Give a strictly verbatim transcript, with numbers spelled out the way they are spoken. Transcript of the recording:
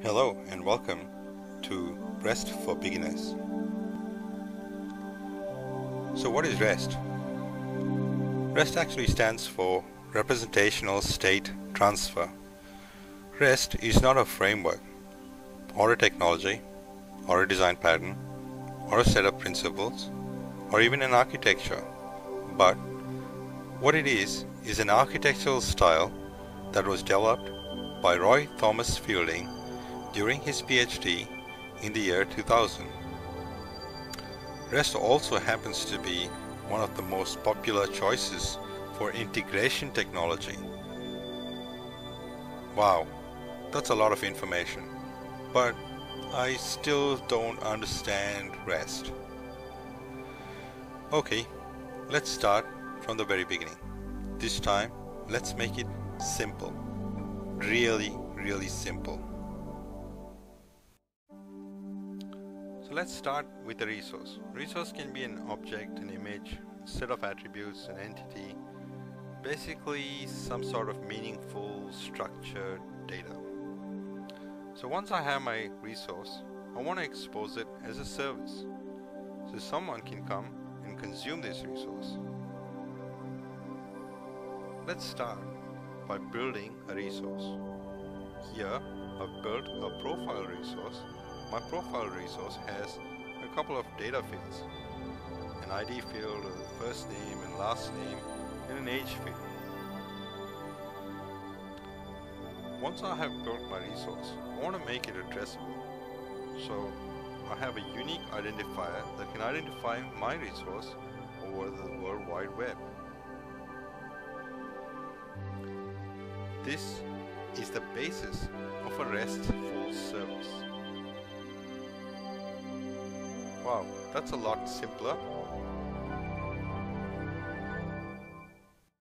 Hello and welcome to REST for Beginners. So what is REST? REST actually stands for Representational State Transfer. REST is not a framework or a technology or a design pattern or a set of principles or even an architecture, but what it is is an architectural style that was developed by Roy Thomas Fielding during his PhD in the year two thousand. REST also happens to be one of the most popular choices for integration technology. Wow, that's a lot of information, but I still don't understand REST. Okay, let's start from the very beginning. This time, let's make it simple. Really, really simple. So let's start with a resource. Resource can be an object, an image, a set of attributes, an entity, basically some sort of meaningful, structured data. So once I have my resource, I want to expose it as a service, so someone can come and consume this resource. Let's start by building a resource. Here, I've built a profile resource. My profile resource has a couple of data fields, an I D field, a first name and last name, and an age field. Once I have built my resource, I want to make it addressable. So I have a unique identifier that can identify my resource over the World Wide Web. This is the basis of a RESTful service. Wow, that's a lot simpler